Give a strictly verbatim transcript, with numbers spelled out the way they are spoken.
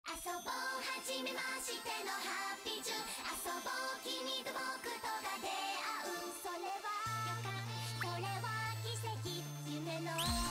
遊ぼうはじめましてのハッピージュン、遊ぼう君と僕とが出会う、それは予感、それは奇跡、夢の